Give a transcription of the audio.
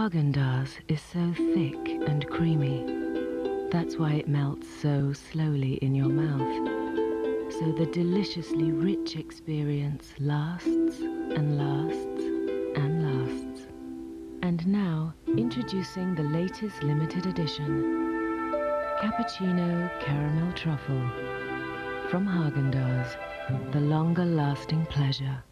Haagen-Dazs is so thick and creamy. That's why it melts so slowly in your mouth. So the deliciously rich experience lasts and lasts and lasts. And now, introducing the latest limited edition, Cappuccino Caramel Truffle. From Haagen-Dazs, the longer lasting pleasure.